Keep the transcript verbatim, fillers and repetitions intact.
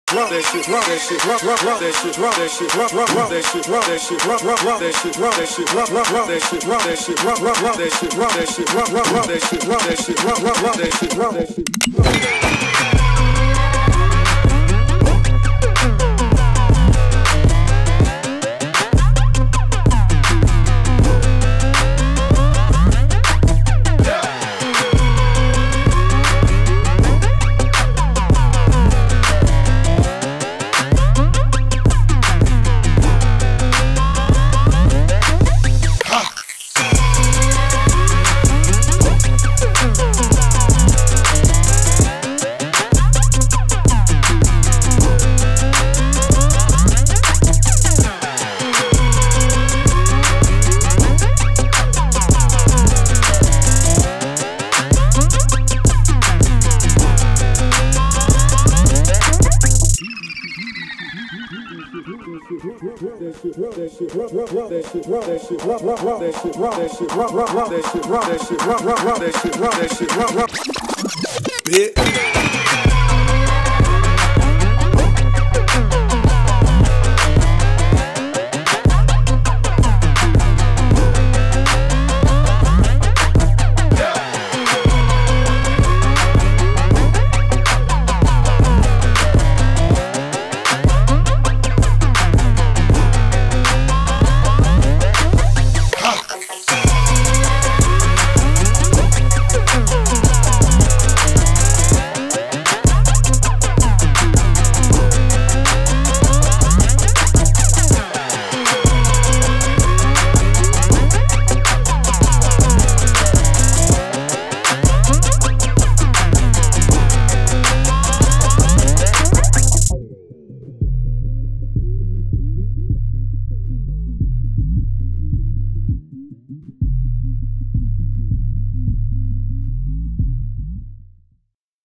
rock that shit, rock that shit, rock rock rock that shit, rock that shit, rock rock rock that shit, rock that shit, rock rock rock that shit, rock that shit, rock rock rock that shit, rock that shit, rock rock rock that shit, rock that shit, rock rock rock that shit, rock that shit, rock rock rock that shit, rock that shit. Bitch.